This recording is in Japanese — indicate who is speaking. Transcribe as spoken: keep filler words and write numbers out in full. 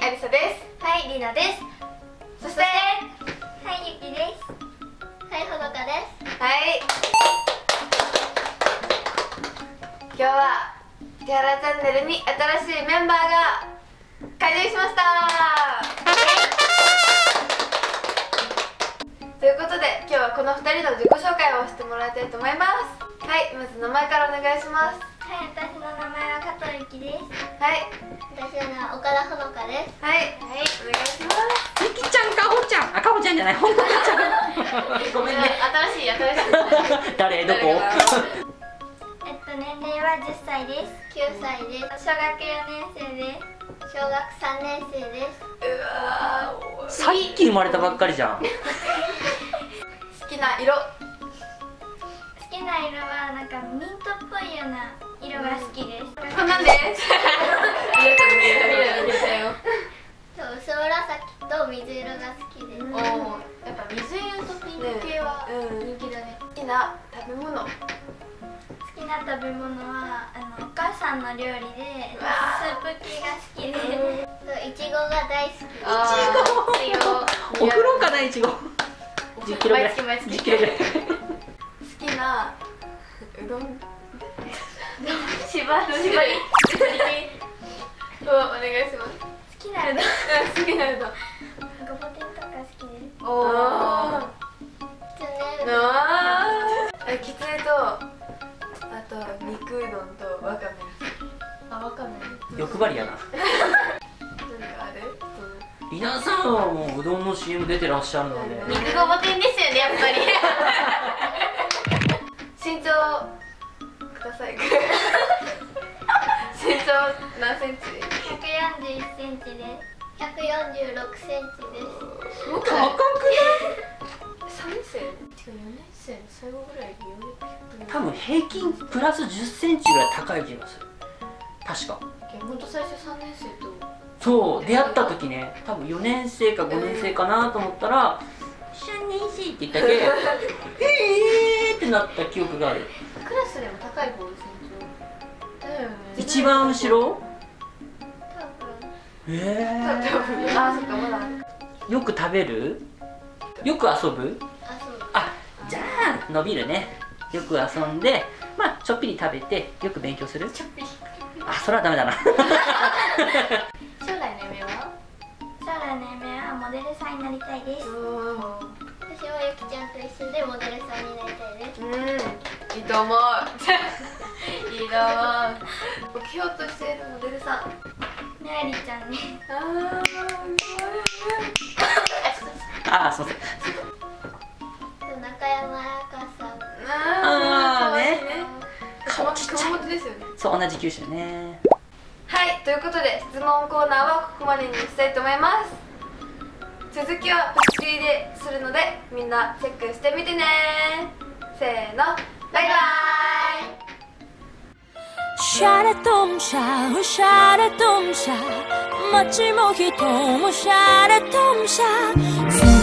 Speaker 1: アリサです。
Speaker 2: はい、リナです。
Speaker 1: そして、はい 、
Speaker 2: ゆきです。はい、ほのかです。
Speaker 1: はい。今日は木原チャンネルに新しいメンバーが加入しました。ということで、今日はこのふたりの自己紹介をしてもらいたいと思います。はい、まず名前からお願いします。
Speaker 2: はい、私の名前は加藤ゆきです。
Speaker 1: はい、
Speaker 2: 私の名は岡田ほのかです。
Speaker 1: はい、はい、お願いします。
Speaker 3: ゆきちゃん、かほちゃん、あ、かほちゃんじゃない、ほのかちゃん。ごめんね。
Speaker 1: 新しい、新しい。
Speaker 3: 誰、どこ。
Speaker 2: えっと、年齢はじゅっさいです。きゅうさいです。小学よねんせいです。小学さんねんせいです。
Speaker 1: うわー、
Speaker 3: さっき生まれたばっかりじゃん。
Speaker 1: 好きな色。
Speaker 2: 好きな色はなんかミントっぽいような色が好きです。
Speaker 1: こんなんです。
Speaker 2: そう、薄紫と水色が好きです。
Speaker 1: おお、やっぱ水色とピンク系は人気だね。好きな食べ物。
Speaker 2: 好きな食べ物はあのお母さんの料理でスープ系が好きです。そう、いちごが大好き。
Speaker 1: いちご。
Speaker 3: お風呂かな、いちご。じゅっキロぐらい。じゅっキロぐらい。
Speaker 1: 好きなうどん。しばしばり。お願いします。
Speaker 2: 好きなうどん。
Speaker 1: 好きなうどん。
Speaker 2: ごぼ天とか好きです。
Speaker 1: おお。
Speaker 2: きつねうどん。
Speaker 1: あ、きつねと、あと肉うどんとわかめ。あ、わかめ。
Speaker 3: 欲張りやな。
Speaker 1: 何かある？
Speaker 3: リナさんはもううどんの シーエム 出てらっしゃるので。
Speaker 1: 肉ごぼ天ですよね、やっぱり。身長ください。身長何センチ？
Speaker 2: ひゃくよんじゅういちセンチです。ひゃくよんじゅうろくセンチです。
Speaker 1: 高くない？さんねんせい？違う、よねんせいの最後ぐらいによん
Speaker 3: 多分平均プラスじゅっセンチぐらい高い気がする。確か。
Speaker 1: ほんと最初さんねんせいと。
Speaker 3: そう出会った時ね、多分よねんせいかごねんせいかなと思ったら「さんねんせい」って言ったけ「えー!」ってなった記憶がある。
Speaker 1: クラスでも高い方、身長だよね。
Speaker 3: 一番後ろ？
Speaker 2: 多分。
Speaker 3: ええ
Speaker 1: ー、あ、そっか、まだ
Speaker 3: よく食べる？よく遊ぶ？
Speaker 2: あ、そう。
Speaker 3: あ、じゃあ伸びるね。よく遊んで、まあちょっぴり食べてよく勉強する？
Speaker 1: ちょっぴり。
Speaker 3: あ、それはダメだな。
Speaker 1: 将来の夢は？
Speaker 2: 将来の夢はモデルさんになりたいです。私はゆきちゃんと一緒でモデルさんになりたいです。
Speaker 1: うん、いいと思う。いいと思う。目標としているモデルさん。
Speaker 2: メアリーちゃんね。
Speaker 1: あ
Speaker 3: ああ、すいません。
Speaker 2: 中山彩香さん。
Speaker 3: あーね。
Speaker 1: 顔ちっちゃい。熊本ですよね。
Speaker 3: そう、同じ九州ね。
Speaker 1: はい、ということで質問コーナーはここまでにしたいと思います。続きはプチ切りでするので、みんなチェックしてみてね。せーの、バイバイ。
Speaker 4: シャレとんしゃうシャレとんしゃ街も人もシャレとんしゃ